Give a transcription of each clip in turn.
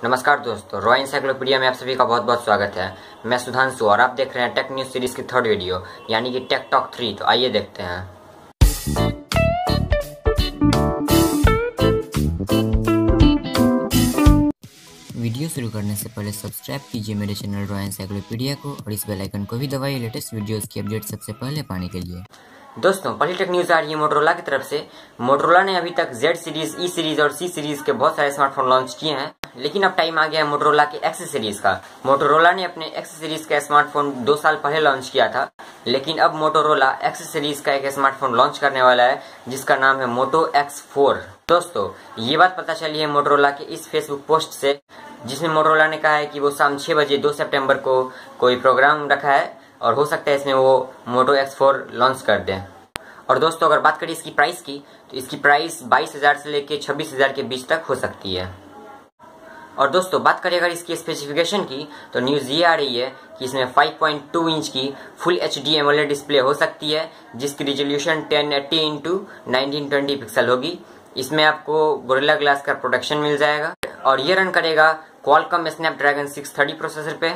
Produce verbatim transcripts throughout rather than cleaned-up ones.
नमस्कार दोस्तों, रॉय एनसाइक्लोपीडिया में आप सभी का बहुत बहुत स्वागत है। मैं सुधांशु और आप देख रहे हैं टेक न्यूज सीरीज की थर्ड वीडियो यानी कि टेक टॉक थ्री। तो आइए देखते हैं। वीडियो शुरू करने से पहले सब्सक्राइब कीजिए मेरे चैनल रॉय एनसाइक्लोपीडिया को और इस बेल आइकन को भी दबाइए लेटेस्ट वीडियोस की अपडेट सबसे पहले पाने के लिए। दोस्तों, पहली टेक न्यूज आ रही है मोटोरोला की तरफ से। मोटोरोला ने अभी तक जेड सीरीज, ई सीरीज और सी सीरीज के बहुत सारे स्मार्टफोन लॉन्च किए हैं, लेकिन अब टाइम आ गया है मोटोरोला के एक्स सीरीज का। मोटोरोला ने अपने एक्स सीरीज का स्मार्टफोन दो साल पहले लॉन्च किया था, लेकिन अब मोटोरोला एक्स सीरीज का एक स्मार्टफोन लॉन्च करने वाला है जिसका नाम है मोटो एक्स फोर। दोस्तों, ये बात पता चली है मोटोरोला के इस फेसबुक पोस्ट से, जिसमें मोटोरोला ने कहा है कि वो शाम छह बजे दो सितंबर को कोई प्रोग्राम रखा है और हो सकता है इसमें वो मोटो एक्स फोर लॉन्च कर दें। और दोस्तों, अगर बात करें इसकी प्राइस की, तो इसकी प्राइस बाईस हजार से लेके छब्बीस हजार के बीच तक हो सकती है। और दोस्तों, बात करें अगर इसकी स्पेसिफिकेशन की, तो न्यूज ये आ रही है कि इसमें फाइव पॉइंट टू इंच की full H D AMOLED display हो सकती है, जिसकी resolution ten eighty into nineteen twenty pixel होगी। इसमें आपको गोरिल्ला ग्लास का प्रोटेक्शन मिल जाएगा और ये रन करेगा Qualcomm Snapdragon six thirty processor पे।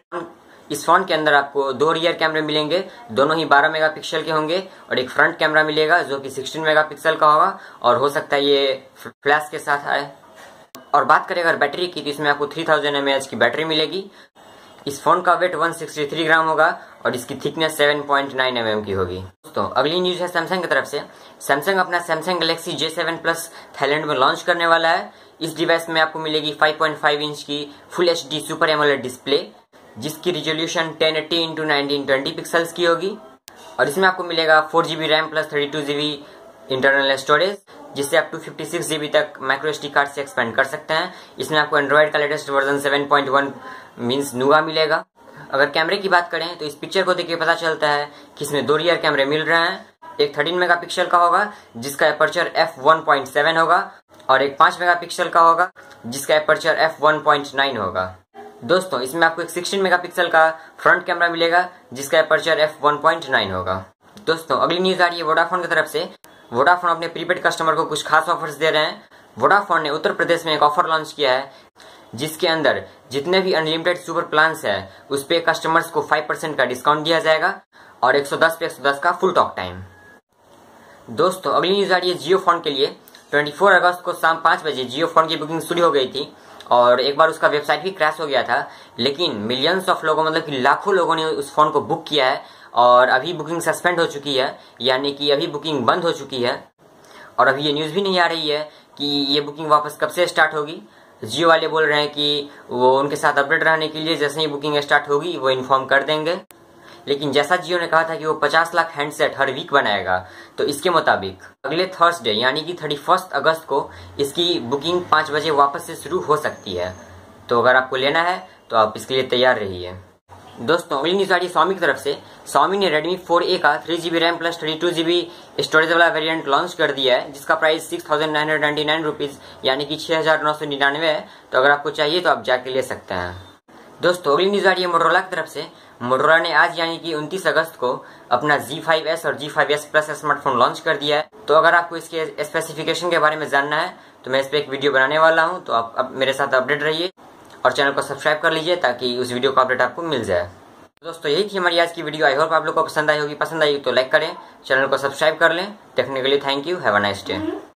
इस फोन के अंदर आपको दो रियर कैमरे मिलेंगे, दोनों ही बारह मेगापिक्सल के होंगे, और एक फ्रंट कैमरा मिलेगा जो कि सोलह मेगापिक्सल का होगा और हो सकता है ये फ्लैश के साथ आए। और बात करें अगर बैटरी की, तो इसमें आपको three thousand M A H की बैटरी मिलेगी। इस फोन का weight one sixty three gram होगा और इसकी thickness seven point nine M M की होगी। दोस्तों, अगली न्यूज है सैमसंग की तरफ से। सैमसंग अपना Samsung Galaxy J seven plus Thailand में लॉन्च करने वाला है। इस डिवाइस में आपको मिलेगी फाइव पॉइंट फाइव इंच की full H D super AMOLED display, जिसकी resolution ten eighty into nineteen twenty pixels की होगी। और इसमें आपको मिलेगा four GB RAM plus thirty two GB internal storage, जिससे आप टू फिफ्टी सिक्स जीबी तक माइक्रो एसडी कार्ड से एक्सपेंड कर सकते हैं। इसमें आपको एंड्रॉइड का latest version seven point one means Nougat मिलेगा। अगर कैमरे की बात करें, तो इस पिक्चर को देखकर पता चलता है कि इसमें दो रियर कैमरे मिल रहे हैं। एक थर्टीन मेगापिक्सल का होगा जिसका aperture F one point seven होगा और एक पांच मेगापिक्सल का होगा जिसका aperture F one point nine होगा। दोस्तों, इसमें आपको एक सिक्सटीन मेगापिक्सल का फ्रंट कैमरा मिलेगा जिसका aperture F one point nine होगा। दोस्तों, अगली न्यूज आ रही है वोडाफोन की तरफ से। वोडाफोन अपने प्रीपेड कस्टमर को कुछ खास ऑफर्स दे रहे हैं। वोडाफोन ने उत्तर प्रदेश में एक ऑफर लॉन्च किया है जिसके अंदर जितने भी अनलिमिटेड सुपर प्लान्स है उस पे कस्टमर्स को फाइव परसेंट का डिस्काउंट दिया जाएगा और एक सौ दस पे एक सौ दस का फुल टॉक टाइम। दोस्तों, अगली न्यूज आ रही है जियो फोन के लिए। चौबीस अगस्त को शाम पांच बजे जियो फोन की बुकिंग शुरू हो गई थी और एक बार उसका वेबसाइट भी क्रैश हो गया था, लेकिन मिलियंस ऑफ लोगों मतलब कि लाखों लोगों ने उस फोन को बुक किया है और अभी बुकिंग सस्पेंड हो चुकी है, यानी कि अभी बुकिंग बंद हो चुकी है। और अभी ये न्यूज भी नहीं आ रही है कि ये बुकिंग वापस कब से स्टार्ट होगी। जियो वाले बोल रहे हैं कि वो उनके साथ अपडेट रहने के लिए जैसे ही बुकिंग स्टार्ट होगी वो इन्फॉर्म कर देंगे। लेकिन जैसा जियो ने कहा था कि वो पचास लाख हैंडसेट हर वीक बनाएगा, तो इसके मुताबिक अगले थर्सडे यानी कि थर्टी फर्स्ट अगस्त को इसकी बुकिंग पांच बजे वापस से शुरू हो सकती है। तो अगर आपको लेना है तो आप इसके लिए तैयार रहिए। दोस्तों, अगली न्यूज आ रही है Xiaomi की तरफ से। Xiaomi ने Redmi फोर ए का three GB RAM plus thirty two GB storage वाला वेरिएंट लॉन्च कर दिया है, जिसका price six thousand nine hundred ninety nine rupees यानी कि छह हजार नौ सौ निन्यानवे है। तो अगर आपको चाहिए तो आप जाके ले सकते हैं। दोस्तों, अगली न्यूज आ रही है मोटोरोला की तरफ से। मोटोरोला ने आज यानी कि उनतीस अगस्त को अपना जी फाइव एस और G five S plus smartphone launch कर दिया है। तो अगर आपको इसके स्पेसिफिकेशन के बारे में जानना है तो मैं इस पर एक वीडियो बनाने वाला हूं, तो आप अब मेरे साथ अपडेट रहिए और चैनल को सब्सक्राइब कर लीजिए ताकि उस वीडियो का अपडेट आपको मिल जाए। दोस्तों, यही थी हमारी आज की वीडियो। आई होप आप लोग को पसंद आई होगी। पसंद आई तो लाइक करें, चैनल को सब्सक्राइब कर लें। देखने के लिए thank you. Have a nice day.